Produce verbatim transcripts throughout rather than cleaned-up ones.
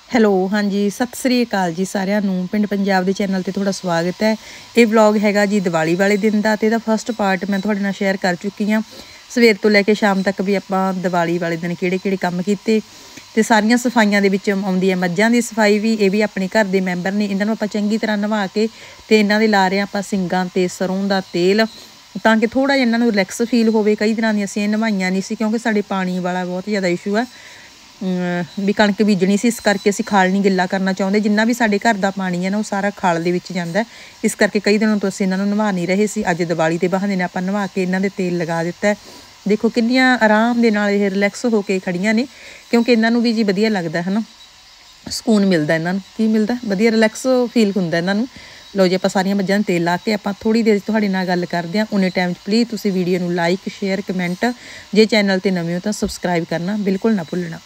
Hello ਹਾਂਜੀ ਸਤਿ ਸ੍ਰੀ ਅਕਾਲ ਜੀ ਸਾਰਿਆਂ ਨੂੰ। ਪਿੰਡ ਪੰਜਾਬ ਦੇ ਚੈਨਲ ਤੇ ਤੁਹਾਡਾ ਸਵਾਗਤ ਹੈ। ਇਹ ਵਲੌਗ ਹੈਗਾ ਜੀ ਦੀਵਾਲੀ ਵਾਲੇ ਦਿਨ ਦਾ ਤੇ ਇਹਦਾ ਫਸਟ ਪਾਰਟ ਮੈਂ ਤੁਹਾਡੇ ਨਾਲ ਸ਼ੇਅਰ ਕਰ ਚੁੱਕੀ ਹਾਂ। ਸਵੇਰ ਤੋਂ ਲੈ ਕੇ ਸ਼ਾਮ ਤੱਕ ਵੀ ਆਪਾਂ ਦੀਵਾਲੀ ਵਾਲੇ ਦਿਨ ਕਿਹੜੇ ਕਿਹੜੇ ਕੰਮ ਕੀਤੇ ਤੇ ਸਾਰੀਆਂ ਸਫਾਈਆਂ ਦੇ ਵਿੱਚ ਆਉਂਦੀ ਹੈ ਮੱਝਾਂ ਦੀ ਸਫਾਈ ਵੀ। ਇਹ ਵੀ ਆਪਣੇ ਘਰ ਦੇ ਮੈਂਬਰ ਨੇ। ਇਹਨਾਂ ਨੂੰ ਆਪਾਂ ਚੰਗੀ ਤਰ੍ਹਾਂ ਨਵਾ ਕੇ ਤੇ ਇਹਨਾਂ ਦੇ ਲਾ ਰਹੇ ਆਪਾਂ ਸਿੰਗਾਂ ਤੇ ਸਰੋਂ ਦਾ ਤੇਲ ਤਾਂ ਕਿ ਥੋੜ੍ਹਾ ਜਿਹਾ ਇਹਨਾਂ ਨੂੰ ਰਿਲੈਕਸ ਫੀਲ ਹੋਵੇ। ਕਈ ਦਿਨਾਂ ਦੀਆਂ ਅਸੀਂ ਇਹ ਨਵਾਈਆਂ ਨਹੀਂ ਸੀ ਕਿਉਂਕਿ ਸਾਡੇ ਪਾਣੀ ਵਾਲਾ ਬਹੁਤ ਜ਼ਿਆਦਾ ਇਸ਼ੂ ਹੈ ਵੀ ਕਣਕ ਬੀਜਣੀ ਸੀ, ਇਸ ਕਰਕੇ ਅਸੀਂ ਖਾਲ ਨਹੀਂ ਗਿੱਲਾ ਕਰਨਾ ਚਾਹੁੰਦੇ। ਜਿੰਨਾ ਵੀ ਸਾਡੇ ਘਰ ਦਾ ਪਾਣੀ ਹੈ ਨਾ ਉਹ ਸਾਰਾ ਖਾਲ ਦੇ ਵਿੱਚ ਜਾਂਦਾ, ਇਸ ਕਰਕੇ ਕਈ ਦਿਨਾਂ ਤੋਂ ਅਸੀਂ ਇਹਨਾਂ ਨੂੰ ਨਵਾ ਨਹੀਂ ਰਹੇ ਸੀ। ਅੱਜ ਦੀਵਾਲੀ ਦੇ ਬਹਾਨੇ ਨੇ ਆਪਾਂ ਨਵਾ ਕੇ ਇਹਨਾਂ ਦੇ ਤੇਲ ਲਗਾ ਦਿੱਤਾ। ਦੇਖੋ ਕਿੰਨੀਆਂ ਆਰਾਮ ਦੇ ਨਾਲ ਇਹ ਰਿਲੈਕਸ ਹੋ ਕੇ ਖੜੀਆਂ ਨੇ ਕਿਉਂਕਿ ਇਹਨਾਂ ਨੂੰ ਵੀ ਜੀ ਵਧੀਆ ਲੱਗਦਾ ਹੈ ਨਾ, ਸਕੂਨ ਮਿਲਦਾ ਇਹਨਾਂ ਨੂੰ। ਕੀ ਮਿਲਦਾ? ਵਧੀਆ ਰਿਲੈਕਸ ਫੀਲ ਹੁੰਦਾ ਇਹਨਾਂ ਨੂੰ। ਲਓ ਜੀ ਆਪਾਂ ਸਾਰੀਆਂ ਮੱਝਾਂ ਨੂੰ ਤੇਲ ਲਾ ਕੇ ਆਪਾਂ ਥੋੜ੍ਹੀ ਦੇਰ ਤੁਹਾਡੇ ਨਾਲ ਗੱਲ ਕਰਦੇ ਹਾਂ। ਉਨੇ ਟਾਈਮ 'ਚ ਪਲੀਜ਼ ਤੁਸੀਂ ਵੀਡੀਓ ਨੂੰ ਲਾਈਕ ਸ਼ੇਅਰ ਕਮੈਂਟ, ਜੇ ਚੈਨਲ 'ਤੇ ਨਵੇਂ ਹੋ ਤਾਂ ਸਬਸਕ੍ਰਾਈਬ ਕਰਨਾ ਬਿਲਕੁਲ ਨਾ ਭੁੱਲਣਾ।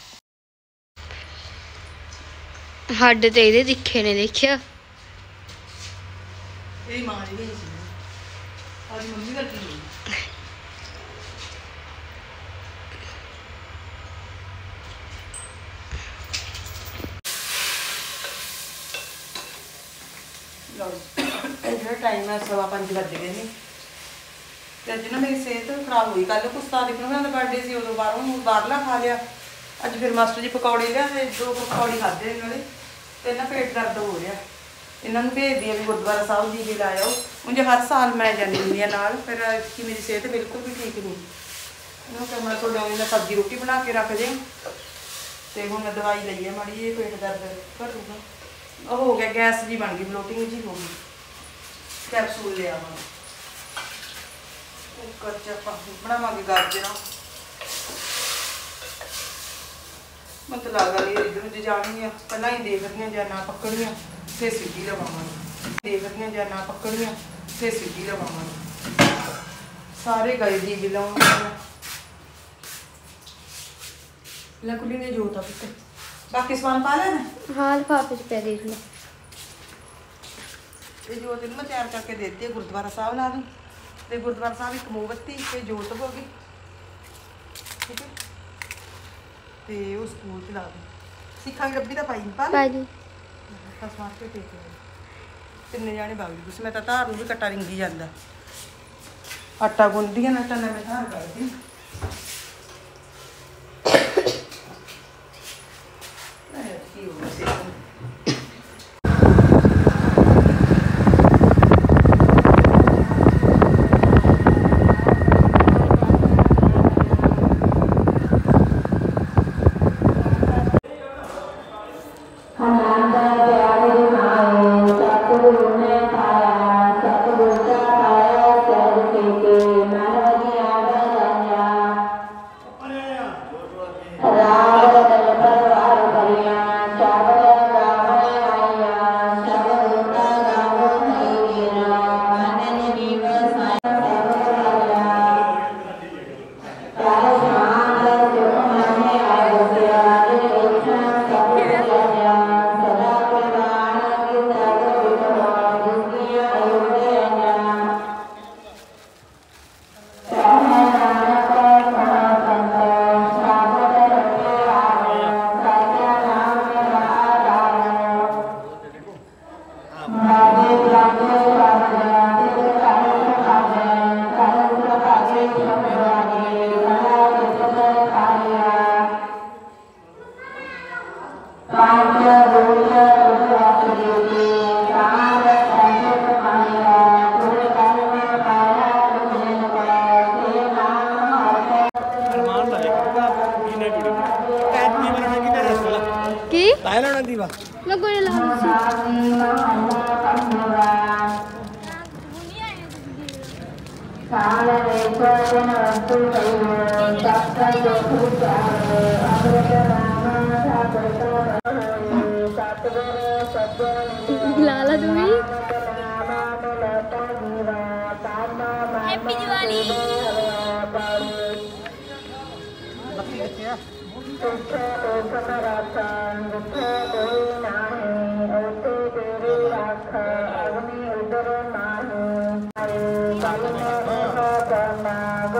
ਸਾਡੇ ਤੇ ਇਹਦੇ ਦਿਖੇ ਨੇ, ਦੇਖਿਆ ਇਹ ਮਾਂ ਦੀ ਗਈ ਸੀ ਔਰ ਮੰਮੀ ਦਾ ਕੀ ਲਓ ਇਹ ਜਿਹੜਾ ਟਾਈਮ ਹੈ ਸਵਾ ਪੰਜ ਵੱਜ ਗਏ ਨੇ ਤੇ ਅੱਜ ਨਾ ਮੇਰੀ ਸਿਹਤ ਖਰਾਬ ਹੋਈ। ਕੱਲ ਕੁਛ ਤਾਂ ਦੇਖਣਾ ਦਾ ਬਰਥਡੇ ਸੀ, ਉਦੋਂ ਬਾਹਰੋਂ ਬਾਹਰਲਾ ਖਾ ਲਿਆ। ਅੱਜ ਫਿਰ ਮਾਸਟਰ ਜੀ ਪਕੌੜੇ ਲਿਆਏ, ਦੋ ਪਕੌੜੇ ਖਾਧੇ ਇਹਨਾਂ ਨੇ ਤੇ ਨਾ ਪੇਟ ਦਰਦ ਹੋ ਰਿਹਾ। ਇਹਨਾਂ ਨੂੰ ਭੇਜਦੀ ਆ ਵੀ ਗੁਰਦੁਆਰਾ ਸਾਹਿਬ ਜੀ ਵੀ ਲਾ ਆਓ। ਉਂਝ ਹਰ ਸਾਲ ਮੈਂ ਜਾਂਦੀ ਹੁੰਦੀ ਹਾਂ ਨਾਲ, ਫਿਰ ਕਿ ਮੇਰੀ ਸਿਹਤ ਬਿਲਕੁਲ ਵੀ ਠੀਕ ਨਹੀਂ। ਇਹਨੂੰ ਫਿਰ ਮੈਂ ਤੁਹਾਡੇ ਨਾਲ ਸਬਜ਼ੀ ਰੋਟੀ ਬਣਾ ਕੇ ਰੱਖ ਦਿਓ ਤੇ ਹੁਣ ਮੈਂ ਦਵਾਈ ਲਈ ਆ ਮਾੜੀ ਜਿਹੀ ਪੇਟ ਦਰਦ ਘਟੂਗਾ। ਉਹ ਹੋ ਗਿਆ ਗੈਸ ਜੀ ਬਣ ਗਈ, ਬਲੋਟਿੰਗ ਜੀ ਹੋ ਗਈ। ਕੈਪਸੂਲ ਲਿਆ ਵਾ ਕੁੱਕਰ 'ਚ ਆਪਾਂ ਬਣਾਵਾਂਗੇ ਗਾਜਰਾਂ। ਮਤਲਬ ਲੱਗਦਾ ਨਹੀਂ ਇੱਧਰ ਨੂੰ ਜਾਣਗੀਆਂ, ਪਹਿਲਾਂ ਹੀ ਦੇਖਦੀਆਂ ਜਾਂ ਨਾ ਪੱਕਣੀਆਂ ਫਿਰ ਸਿੱਧੀ ਲਵਾਵਾਂਗੇ। ਦੇਖਦੀਆਂ ਜਾਂ ਨਾ ਪੱਕਣੀਆਂ ਫਿਰ ਸਿੱਧੀ ਲਵਾਵਾਂਗੇ। ਸਾਰੇ ਗਏ ਜੀ ਲਾਉਣ ਲਕੁਲੀ ਨੇ ਜੋਤਾ ਪੁੱਤ। ਬਾਕੀ ਸਮਾਨ ਪਾ ਲੈਣਾ? ਹਾਂ ਲਿਫਾਫੇ 'ਚ ਪਿਆ, ਦੇਖ ਲਓ। ਇਹ ਜੋਤ ਨੂੰ ਮੈਂ ਤਿਆਰ ਕਰਕੇ ਦੇ ਦਿੱਤੀ ਗੁਰਦੁਆਰਾ ਸਾਹਿਬ ਲਾ ਦੂੰ ਤੇ ਗੁਰਦੁਆਰਾ ਸਾਹਿਬ ਇੱਕ ਮੋਮਬੱਤੀ ਤੇ ਜੋਤ ਹੋ ਗਈ, ਠੀਕ ਹੈ। ਤੇ ਉਹ ਸਕੂਲ 'ਚ ਲਾ ਦੂੰ। ਸਿੱਖਾਂ ਦੀ ਡੱਬੀ ਤਾਂ ਪਾਈ ਨਹੀਂ, ਪਾ ਲਈ ਸਮਾਰ ਕੇ ਟੇਕ ਤਿੰਨੇ ਜਾਣੇ ਬਾਗ ਜੀ ਤੁਸੀਂ। ਮੈਂ ਤਾਂ ਧਾਰ ਨੂੰ ਵੀ ਕੱਟਾ ਰਿੰਗੀ ਜਾਂਦਾ, ਆਟਾ ਗੁੰਨਦੀ ਆ ਨਾ ਤਾਂ ਮੈਂ ਧਾਰ ਕਰਦੀ। ਕੀ ਹੋ ਗਿਆ मैं कोई ला लाला तुम्हें हैप्पी दिवाली।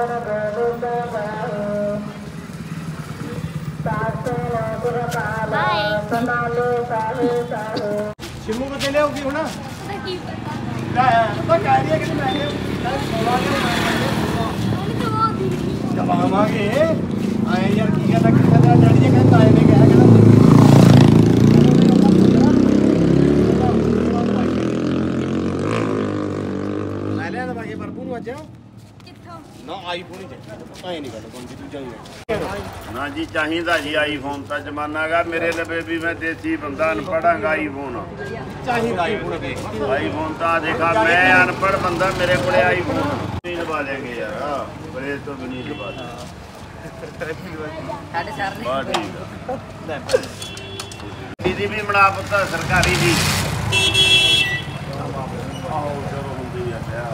Bye. शिमू को चले होगी ना ਕੀ ਪਤਾ तो कह रही है कि मैं जमावांगे आए यार की कहता कितना डैडी कहता आए ने कहा कहना ਲੈ ਲਿਆ ਤਾਂ ਬਾਕੀ ਪਰਪੂ ਨੂੰ ਅੱਜ ਕਿੱਥੋਂ ਨਾ ਆਈਫੋਨ ਹੀ ਚਾਹੀਦਾ ਆਏ ਨਹੀਂ ਗੱਲ ਕੋਈ ਦੂਜਾ ਹੀ ਨਾ ਜੀ ਚਾਹੀਦਾ ਜੀ ਆਈਫੋਨ ਤਾਂ ਜ਼ਮਾਨਾ ਗਾ ਮੇਰੇ ਲਵੇ ਵੀ ਮੈਂ ਦੇਸੀ ਬੰਦਾ ਅਨਪੜਾਂਗਾ ਆਈਫੋਨ ਚਾਹੀਦਾ ਆਈਫੋਨ ਦੇਖ ਆਈਫੋਨ ਤਾਂ ਦੇਖਾ ਮੈਂ ਅਨਪੜ ਬੰਦਾ ਮੇਰੇ ਕੋਲੇ ਆਈਫੋਨ ਨਹੀਂ ਲਵਾ ਦੇਂਗੇ ਯਾਰ ਬਰੇ ਤੋਂ ਵੀ ਨਹੀਂ ਲਵਾ ਦੇ ਸਾਡੇ ਸਰ ਨੇ ਬਾ ਠੀਕ ਆ ਦੀਦੀ ਵੀ ਬਣਾ ਪੁੱਤ ਸਰਕਾਰੀ ਦੀ ਆਹੋ ਜਦੋਂ ਹੁੰਦੀ ਆ ਪਿਆ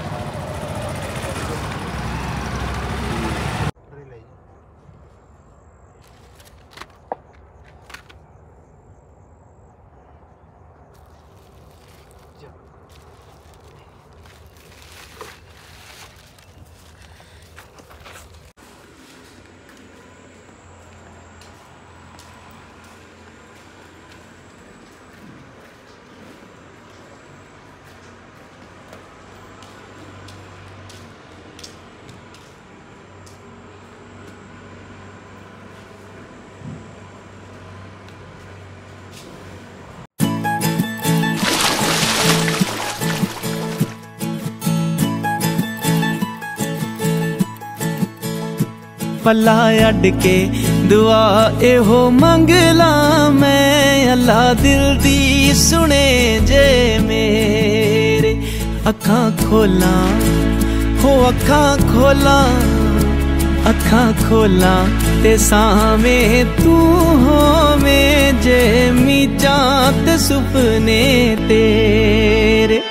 पला अड के दुआ एहो मंग ला मैं अल्लाह दिल दी सुने जे मेरे अखां खोला हो अखां खोला अखां खोला ते सामे तू होवें जे मीचां ते सुपने तेरे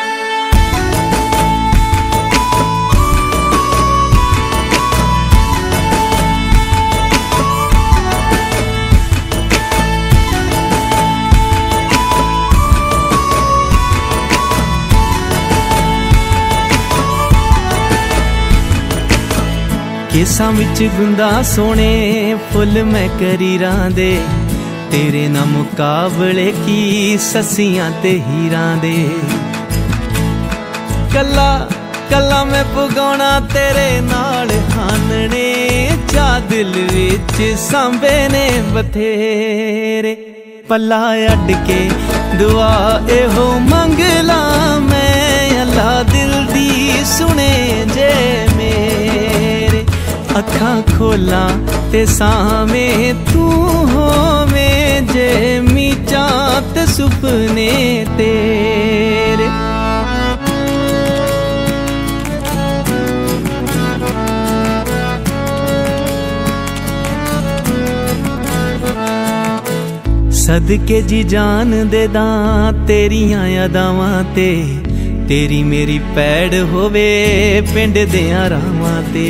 केसां विच गुंदा सोने फुल मैं करीरां दे तेरे ना मुकाबले की ससियां ते हीरां दे कला कला मैं पुगाउणा तेरे नाल हानने चा दिल विच सांबे ने बथेरे पला अड के दुआ एहो मंग ला मैं अल्लाह दिल दी सुने जे मेरे अखां खोला ते सामे तू होवें जे मीचां ते सुपने तेरे सदके जी जान दे दां तेरियां यादावां ते तेरी मेरी पैड़ होवे पिंड देयां रावां ते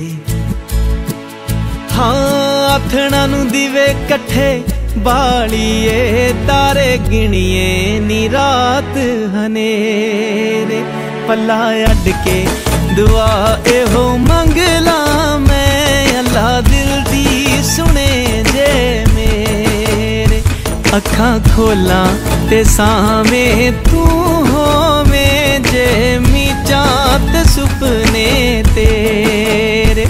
हाँ आथणा नू दिवे कट्ठे बालिए तारे गिणिए नी रात हनेरे पला अड के दुआ एहो मंग ला मैं अल्लाह दिल दी सुने जे मेरे अखां खोला ते सामे तू होवें जे मीचां ते सुपने तेरे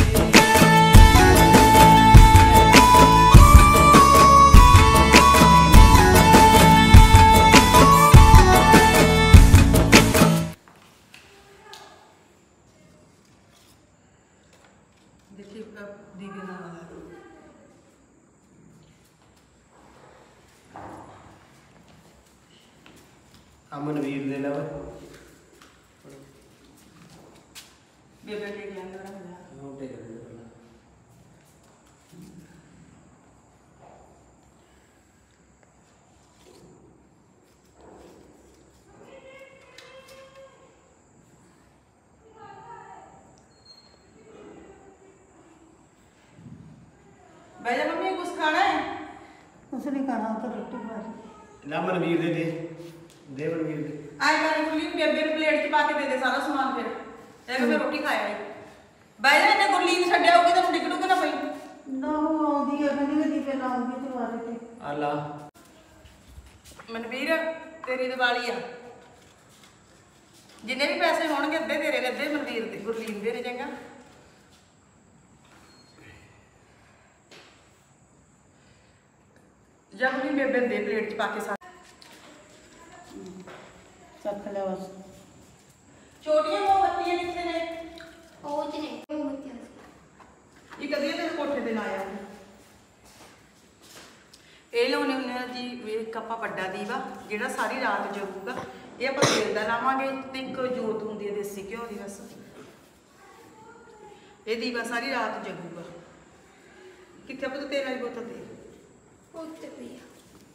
अमन वीर दे लव ਬੇਬੇ ਕੇ ਗਿਆ ਅੰਦਰ ਆ ਉਹ ਤੇ ਕਰ भैया मम्मी कुछ खाना है कुछ नहीं खाना तो रोटी खा ली अमन वीर दे दे देवन वीर दे आए करे गुरलीन बेबे ਨੂੰ ਪਲੇਟ 'ਚ ਪਾ ਕੇ ਦੇ ਦੇ ਸਾਰਾ ਸਮਾਨ ਫਿਰ ਇਹ ਮੈਂ ਰੋਟੀ ਖਾਇਆ ਨਹੀਂ ਭੈया ਇਹਨੇ ਗੁਰਲੀਨ ਛੱਡਿਆ ਹੋਊਗੀ ਤਾਂ ਨਿਕਲੂਗਾ ਨਾ ਪਈ ना वो आਉਂਦੀ है कहने लगी पहला आऊंगी तो आ रहे थे आला मनवीर तेरी दिवाली आ जिन्ने भी पैसे होणगे अद्धे तेरे अद्धे मनवीर दे गुरलीन दे ने चंगा जब भी बेबे दे प्लेट च पाके साथ ਚੱਕ ਲਿਆ ਬਸ छोटियां मोमबत्तियां कितने ने ਉਹ ਚ ਨੇ ਉਹ ਬੱਤੀਆਂ ये कदी तेरे कोठे ते लाया ਇਹ ਲਾਉਣੇ ਹੁੰਦੇ ਆ ਜੀ ਇੱਕ ਆਪਾਂ ਵੱਡਾ ਦੀਵਾ ਜਿਹੜਾ ਸਾਰੀ ਰਾਤ ਜਗੂਗਾ ਇਹ ਆਪਾਂ ਤੇਲ ਦਾ ਲਾਵਾਂਗੇ ਤੇ ਇੱਕ ਜੋਤ ਹੁੰਦੀ ਹੈ ਦੇਸੀ ਘਿਓ ਦੀ ਬਸ ਇਹ ਦੀਵਾ ਸਾਰੀ ਰਾਤ ਜਗੂਗਾ ਕਿੱਥੇ ਆਪਾਂ ਤੇਲ ਵਾਲੀ ਬੋਤਲ ਦੇ ਉਹ ਤੇ ਪਈ ਆ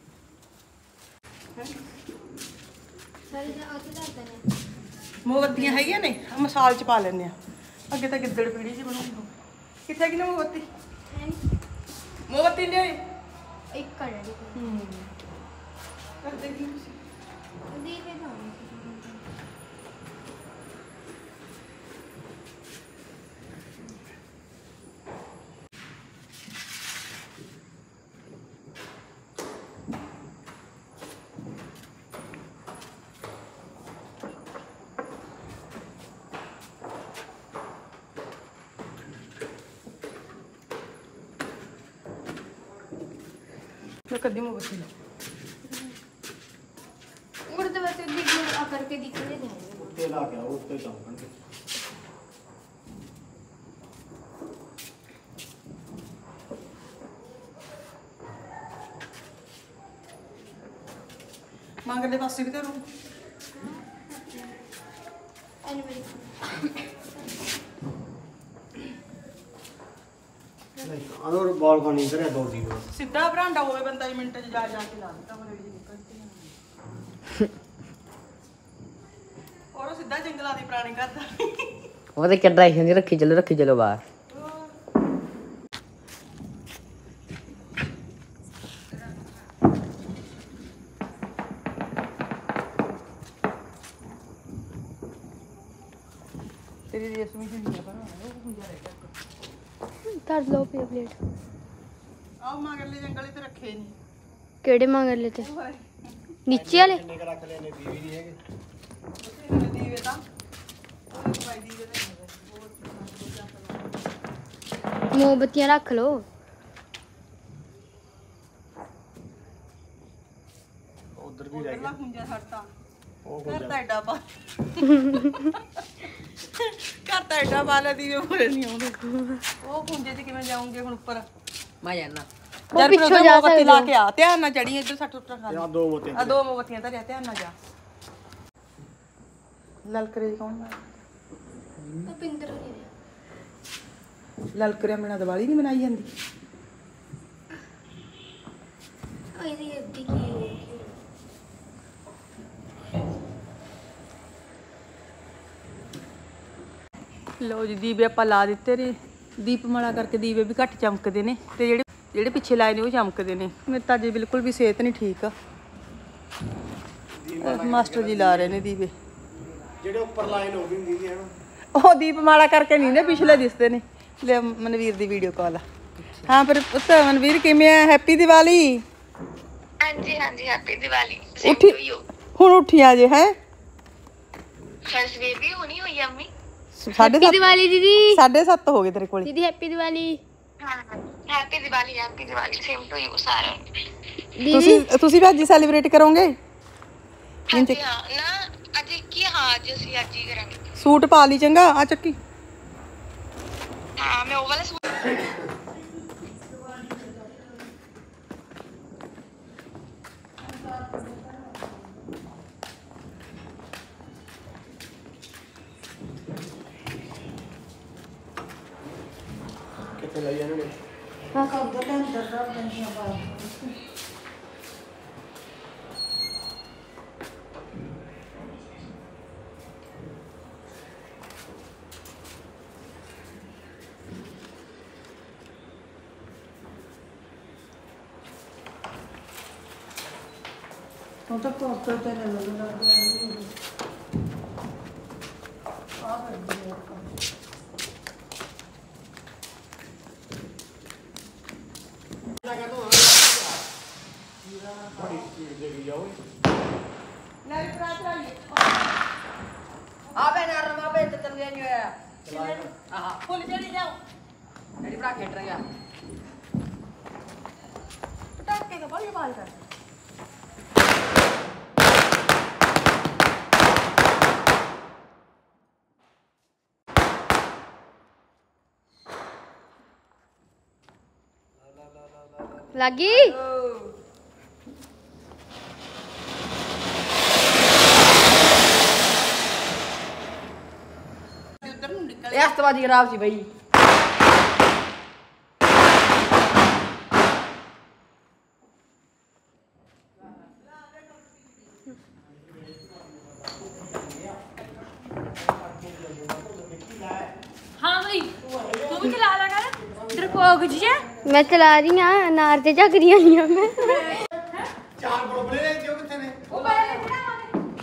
ਸਾਰੇ ਦਾ ਉੱਥੇ ਦੱਸਦੇ ਨੇ ਮੋਮਬੱਤੀਆਂ ਹੈਗੀਆਂ ਨੇ ਆਹ ਮਸਾਲ ਚ ਪਾ ਲੈਣੇ ਆ ਅੱਗੇ ਤਾਂ ਗਿੱਦੜ ਪੀੜੀ ਜੀ ਬਣੂਗੀ ਕਿੱਥੇ ਕਿ ਨਾ ਮੋਮਬੱਤੀ ਹੈ ਮੋਮਬੱਤੀ ਲਿਆਈ ਇੱਕ ਕੜੜੀ ਹੂੰ ਕਰ ਦੇ ਕੀ ਦੀ ਦੇ ਦੋ ਮੈਂ ਕਦੀ ਮੋਮਬੱਤੀ ਲਾ उड़ते वैसे दिख आ करके दिखने जाएंगे उत्ते ला के आओ उत्ते जाऊंगे ਮੰਗਲੇ ਪਾਸੇ ਵੀ ਧਰੋ एनिमल नहीं अनोर बॉल को नहीं करे दो जीरो ਸਿੱਧਾ ਬਰਾਂਡਾ ਹੋਵੇ ਬੰਦਾ ਹੀ ਮਿੰਟ ਚ ਜਾ ਜਾ ਕੇ ਲਾ ਦਿੱਤਾ ਮਰੇ ਵੀ ਨਿਕਲਦੀ ਔਰ ਉਹ ਸਿੱਧਾ ਜੰਗਲਾਂ ਦੀ ਪ੍ਰਾਣੀ ਕਰਦਾ ਉਹ ਤੇ ਕਿੱਦਾਂ ਹੀ ਰੱਖੀ ਚਲੋ ਰੱਖੀ ਚਲੋ ਬਾਹਰ ਤੇਰੀ ਰੇਸ਼ਮੀ ਹੁੰਦੀ ਆ ਪਰ ਉਹ ਹੁੰਜਾ ਰਹਿ ਗਿਆ कर लो पे प्लेट ਆਹ ਮਗਰਲੇ ਜੰਗਲ ਤੇ ਰੱਖੇ ਨਹੀਂ केड़े मांगर लेते नीचे वाले किन्ने का रख लेने बीवी नहीं है ਦੀਵੇ ਤਾਂ ਉਹ ਭਾਈ ਦੀਵੇ ਤੇ मोमबत्तियां रख लो उधर भी रह ਉਧਰਲਾ ਹੁੰਜਾ ਛੱਡਤਾ ओ ਘਰ ਤਾਂ ਐਡਾ ਪਾ ਘਰ ਤਾਂ ਐਡਾ ਪਾ ਲੈ ਦੀਵੇ ਪੂਰੇ ਨਹੀਂ ਆਉਂਦੇ ਉਹ ਹੁੰਜੇ ਤੇ ਕਿਵੇਂ ਜਾਉਂਗੇ ਹੁਣ ਉੱਪਰ ਮੈਂ ਜਾਣਾ ਯਾਰ ਪਿੱਛੋਂ ਜਾ ਸਕਦੇ ਲਾ ਕੇ ਆ ਧਿਆਨ ਨਾਲ ਚੜੀ ਇੱਧਰ ਸੱਟ ਉੱਤਰ ਖਾ यहाँ दो मोते ਆ ਦੋ ਮੋਮਬੱਤੀਆਂ ਧਰਿਆ ਧਿਆਨ ਨਾਲ ਜਾ ਲਲਕਰੇ ਕੌਣ ਮਾਰ पिंदर ਲਲਕਰੇ ਬਿਨਾਂ ਦੀਵਾਲੀ ਨਹੀਂ ਮਨਾਈ ਜਾਂਦੀ ਇਹਦੀ ਅੱਧੀ ਕੀ ਲੋ ਜੀ ਦੀਵੇ ਆਪਾਂ ਲਾ ਦਿੱਤੇ ਨੇ ਦੀਪਮਾਲਾ ਕਰਕੇ ਦੀਵੇ ਵੀ ਘੱਟ ਚਮਕਦੇ ਨੇ ਤੇ ਜਿਹੜੇ ਜਿਹੜੇ ਪਿੱਛੇ ਲਾਏ ਨੇ ਉਹ ਚਮਕਦੇ ਨੇ ਮੇਰੇ ਤਾਂ ਜੀ ਬਿਲਕੁਲ ਵੀ ਸਿਹਤ ਨਹੀਂ ਠੀਕ ਆ ਮਾਸਟਰ ਜੀ ਲਾ ਰਹੇ ਨੇ ਦੀਵੇ जेडे ऊपर लाइन हो गई हुंदी है ना ਉਹ ਦੀਪਮਾਲਾ ਕਰਕੇ ਨਹੀਂ ਨੇ ਪਿਛਲੇ ਦਿਸਦੇ ਨੇ ਲੈ ਮਨਵੀਰ ਦੀ ਵੀਡੀਓ ਕਾਲ ਆ ਹਾਂ ਪਰ ਪੁੱਤ ਮਨਵੀਰ ਕਿਵੇਂ ਆ ਹੈਪੀ ਦੀਵਾਲੀ ਹਾਂਜੀ ਹਾਂਜੀ ਹੈਪੀ ਦੀਵਾਲੀ ਉੱਠੀ ਹੁਣ ਉੱਠੀ ਆ ਜੇ ਹੈ ਫਰਸਟ ਬੇਬੀ ਹੋਣੀ ਹੋਈ ਆ ਅੰਮੀ ਸਾਢੇ ਸੱਤ दिवाली दीदी ਸਾਢੇ ਸੱਤ ਹੋ ਗਏ ਤੇਰੇ ਕੋਲ दीदी हैप्पी दिवाली ਹਾਂ happy Diwali happy Diwali same to you ਸਾਰਿਆਂ ਨੂੰ ਤੁਸੀਂ ਤੁਸੀਂ ਵੀ ਅੱਜ ਸੈਲੀਬ੍ਰੇਟ ਕਰੋਗੇ ਹਾਂਜੀ ਹਾਂ ਨਾ ਅੱਜ ਕੀ ਹਾਂ ਅੱਜ ਅਸੀਂ ਅੱਜ ਹੀ ਕਰਾਂਗੇ ਸੂਟ ਪਾ ਲਈ ਚੰਗਾ ਆ ਚੱਕੀ ਹਾਂ ਮੈਂ ਉਹ ਵਾਲਾ ਸੂਟ कितने लाई जाने ने ਹਾਂ ਕੰਦਰ ਦੇ ਅੰਦਰ ਰੱਖ ਦਿੰਦੀਆਂ ਬਾਹਰ ਉਹ ਤਾਂ ਕੋਸਟਰ ਤੇ ਲੈ ਲਓ ਨਾ ਆ ਗਈ ਆ ਬੜੀ ਸਪੀਡ ਦੇ ਗਈ ਆ ਓਏ ਆ ਬੈ ਨਾ ਰਮਾ ਬੈ ਤੇ ਚੱਲ ਨਹੀਂ ਹੋਇਆ ਆਹ ਫੁੱਲ ਜਿਹੜੀ ਜਾਓ ਜਿਹੜੀ ਭਰਾ ਖੇਡ ਰਿਹਾ ਪਟਾਕੇ ਦਾ ਬੜੀ ਆਵਾਜ਼ ਕਰ ਲੱਗੀ ਇਹ ਅਸਤਵਾਦੀ ਖਰਾਬ ਸੀ ਬਈ हाँ भाई तू भी चला लगा डरपोक जी है मैं चला रही हाँ नार ते झक रही हूं मैं ਚਾਰ ਬੁਲਬੁਲੇ ਲੈ ਕਿਉਂ ਕਿੱਥੇ ਨੇ वो पहले बिना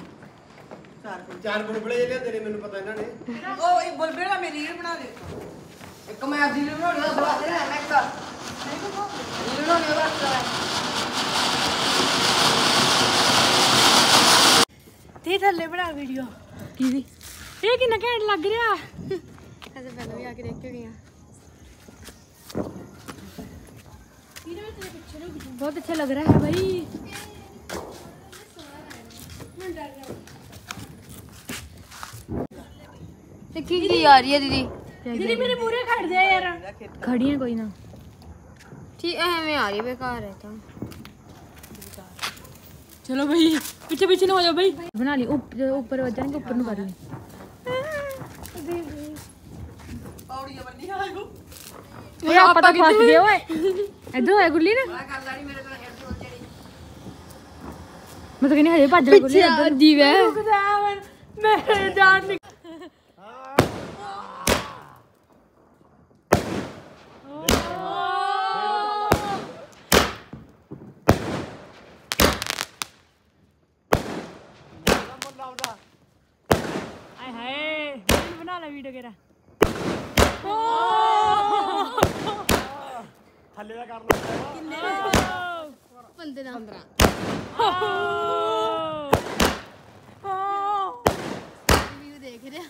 ਚਾਰ ਬੁਲਬੁਲੇ ਲੈ ਤੇਰੇ ਮੈਨੂੰ ਪਤਾ ਇਹਨਾਂ ਨੇ ਉਹ ਇਹ ਬੁਲਬੁਲੇ ਦਾ ਮੇਰੀ ਰੀਲ ਬਣਾ ਦੇ ਇੱਕ ਮੈਂ ਅੱਜ ਰੀਲ ਬਣਾਉਣੀ ਦਾ ਬਣਾ ਦੇ ਮੈਂ ਇੱਕ ਰੀਲ ਬਣਾਉਣੀ ਦਾ ते थल्ले बना वीडियो की भी ये कितना घैंट लग रहा ऐसे पहले भी आके देख के गई बहुत अच्छा लग रहा है भाई देखी की आ रही है दीदी दीदी मेरे पूरे खड़ दिया यार खड़ी है कोई ना ठीक है मैं आ रही है बेकार है तो चलो भाई पीछे पीछे ना हो जाओ भाई बना ली ऊपर ऊपर वजह के ऊपर न कर ली ये आप पता फंस गए ओए इधर है गुल्ली ना मैं तो कहनी हजे भज ले गुल्ली इधर दी वे मेरे जान निक हाय हाय बना ला वीडियो केरा ਥੱਲੇ ਦਾ ਕਰ ਲਓ पंद्रह व्यू देख रहे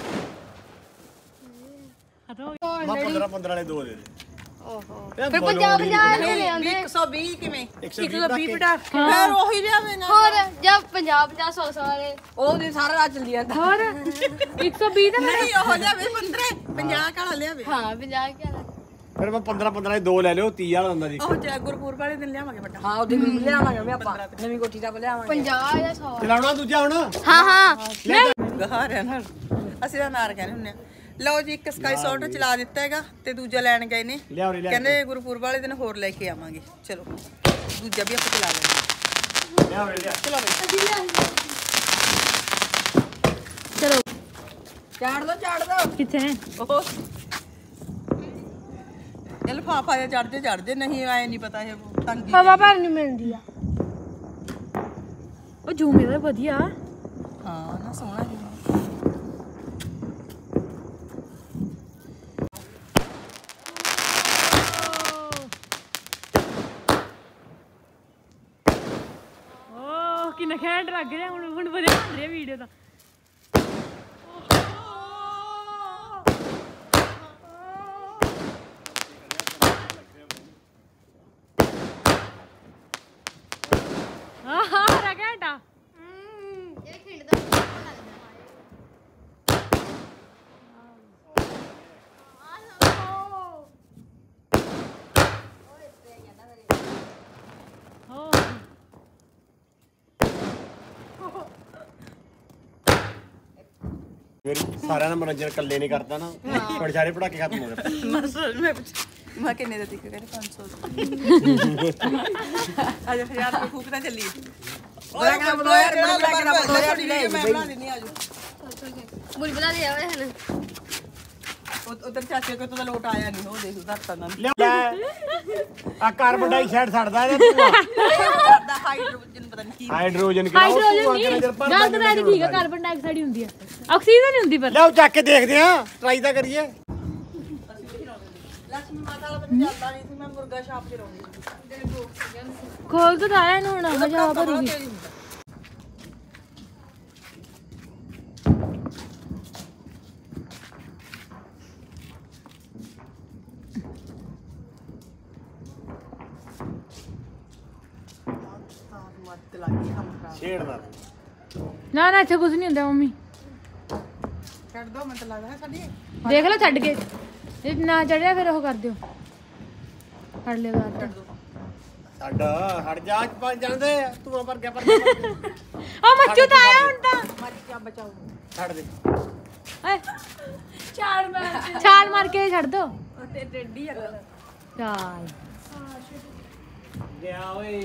ਮੈਂ ਪੰਦਰਾਂ ਪੰਦਰਾਂ ਵਾਲੇ ਦੋ ਦੇ ਦੇ ओहो फिर पंजाब पंजाब ले आंदे ਇੱਕ ਸੌ ਵੀਹ पटाखे ਫਿਰ ਉਹੀ ਲਿਆਵੇਂਗਾ और जब पंजाब पंजाब सौ सौ वाले ਉਹ ਦਿਨ ਸਾਰਾ ਰਾਤ ਚੱਲੀ ਜਾਂਦਾ और एक सौ बीस ਨਹੀਂ ਉਹ ਲਿਆਵੇ ਪੰਦਰਾਂ ਪੰਜਾਹ ਕਾਲਾ ਲਿਆਵੇ हाँ पंजाब क्या ਫਿਰ ਮੈਂ ਪੰਦਰਾਂ ਪੰਦਰਾਂ ਦੇ ਦੋ ਲੈ ਲਿਓ ਤੀਹ ਵਾਲਾ ਹੁੰਦਾ ਜੀ ਉਹ ਜੇ ਗੁਰਪੁਰ ਵਾਲੇ ਦਿਨ ਲਿਆਵਾਂਗੇ ਵੱਡਾ ਹਾਂ ਉਹ ਦਿਨ ਲਿਆਵਾਂਗੇ ਮੈਂ ਆਪਾਂ ਨਵੀਂ ਕੋਠੀ ਦਾ ਲਿਆਵਾਂਗੇ पंजाब या सौ ਚਲਾਉਣਾ ਦੂਜਾ ਹੁਣ हाँ हाँ ਗਹਾਰ ਹੈ ਨਾ ਅਸੀਂ ਤਾਂ ਨਾਰ ਕਹਿੰਦੇ ਹੁੰਦੇ ਆ ਲਓ ਜੀ ਇੱਕ ਸਕਾਈ ਸ਼ਾਟ ਚਲਾ ਦਿੱਤਾ ਹੈਗਾ ਤੇ ਦੂਜਾ ਲੈਣ ਗਏ ਨੇ ਲਿਆਓ ਰੇ ਲਿਆ ਕਹਿੰਦੇ ਗੁਰਪੁਰ ਵਾਲੇ ਦਿਨ ਹੋਰ ਲੈ ਕੇ ਆਵਾਂਗੇ ਚਲੋ ਦੂਜਾ ਵੀ ਆਪਾਂ ਚਲਾ ਲੈਂਦੇ ਲਿਆਓ ਰੇ ਲਿਆ ਚਲੋ ਬਈ चलो ਚਾੜ ਦੋ ਚਾੜ ਦੋ कितने हैं ਉਹ ਇਹ ਲਫਾਫਾ ਜਿਹਾ ਚੜਦੇ ਚੜਦੇ ਨਹੀਂ ਆਏ ਨਹੀਂ ਪਤਾ ਇਹ ਤੰਗੀ हवा भर नहीं मिलती है ओ झूम है बढ़िया ਹਾਂ ਨਾ ਸੋਹਣਾ ਜੀ ओ कितना घैंट लग रहा हुन हुन बढ़िया बन रही वीडियो दा हाँ हाँ घंटा ये खेलदा ਫਿਰ ਸਾਰਿਆਂ ਦਾ ਮਨੋਰੰਜਨ ਇਕੱਲੇ ਨਹੀਂ ਕਰਦਾ ਨਾ ਬੜੇ ਸਾਰੇ ਪੜਾਕੇ ਖਤਮ ਹੋ ਗਏ ਮਸ ਮੈਂ ਪੁੱਛ- ਮੈਂ ਕਿੰਨੇ ਦਾ ਦਿੱਕਤ ਕਹਿੰਦੇ ਪੰਜ ਸੌ ਅੱਜ ਹਜ਼ਾਰ ਰੁਪਏ ਫੂਕਦਾ ਚੱਲੀ ਬੜਾ ਕੰਮ ਦੋ ਯਾਰ ਬੜਾ ਬੜਾ ਕੰਮ ਦੋ ਯਾਰ ਲੈ ਮੈਂ ਬਣਾ ਦਿੰਨੀ ਆਜੋ बुलबुला ले आवे है ना ਉਧਰ ਚਾਚੇ ਕੋ ਤਾਂ ਲੋਟ ਆਇਆ ਨਹੀਂ ਉਹ ਦੇਖ ਉਧਰ ਨਾ ਲੈ ਆ ਕਾਰਬਨ ਡਾਈਆਕਸਾਈਡ ਛੱਡਦਾ ਇਹਦਾ ਤੂੰ ਦਾ ਹਾਈਡਰੋਜਨ ਪਤਾ ਨਹੀਂ ਕੀ ਹਾਈਡਰੋਜਨ ਕਿਹੜਾ ਉਹ हाइड्रोजन ਧੂੰਆਂ ਕਿੰਨਾ ਚਿਰ नहीं ਭਰਦਾ गल तो ठीक है कार्बन डाइऑक्साइड ही होंदी है ऑक्सीजन नहीं होंदी पर ਲਿਆਓ ਚੱਕ ਕੇ ਦੇਖਦੇ ਆ ਟਰਾਈ ਤਾਂ ਕਰੀਏ ਲక్ష్ਮੀ ਮਾਤਾ ਵਾਲਾ ਮੈਨੂੰ ਚੱਲਦਾ ਨਹੀਂ ਸੀ ਮੈਂ ਮੁਰਗਾ ਛਾਪ ਕੇ ਲਾਉਂਦੀ ਖੋਲ ਕੇ ਖਾਇਆ ਇਹਨੂੰ ਹੁਣ ਹਜਾ ਭਰੂਗੀ ਮੱਤ ਲੱਗੀ ਕੰਮ ਖਰਾਬ ਛੇੜਦਾ ਨਾ ਨਾ ਇੱਥੇ ਕੁਝ ਨਹੀਂ ਹੁੰਦਾ ਮੰਮੀ ਛੱਡ ਦੋ ਮੈਨੂੰ ਤਾਂ ਲੱਗਦਾ ਹੈ ਸਾਡੀ ਦੇਖ ਲਓ ਛੱਡ ਕੇ ਜੇ ਨਾ ਚੜਿਆ ਫਿਰ ਉਹ ਕਰ ਦਿਓ ਫੜ ਲਿਓ ਬਾਤ ਛੱਡ ਹਟ ਜਾ ਪੰਜ ਜਾਂਦੇ ਤੂੰ ਪਰ ਗਿਆ ਪਰ ਉਹ ਮੱਚੂ ਤਾਂ ਆਇਆ ਹੁਣ ਤਾਂ ਮੱਚਾ ਬਚਾਓ ਛੱਡ ਦੇ ਏ ਛਾਲ ਮਾਰ ਛਾਲ ਮਾਰ ਕੇ ਛੱਡ ਦੋ ਤੇ ਟੇਡੀ ਆ ਚਾਲ ਗਿਆ ਓਏ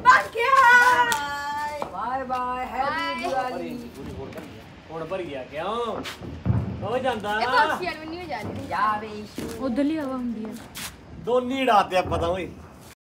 ਬਾਏ ਬਾਏ ਹੈਪੀ ਦੀਵਾਲੀ ਹੁਣ ਭਰ ਗਿਆ ਕਿਉਂ ਹੋ ਜਾਂਦਾ ਨਹੀਂ ਹੋ ਜਾ ਰਹੀ ਜਾ ਵੇ ਉਧਰਲੀ ਹਵਾ ਹੁੰਦੀ ਹੈ ਦੋਨੀ ਢਾਤੇ ਆਪਾਂ ਤਾਂ ਓਏ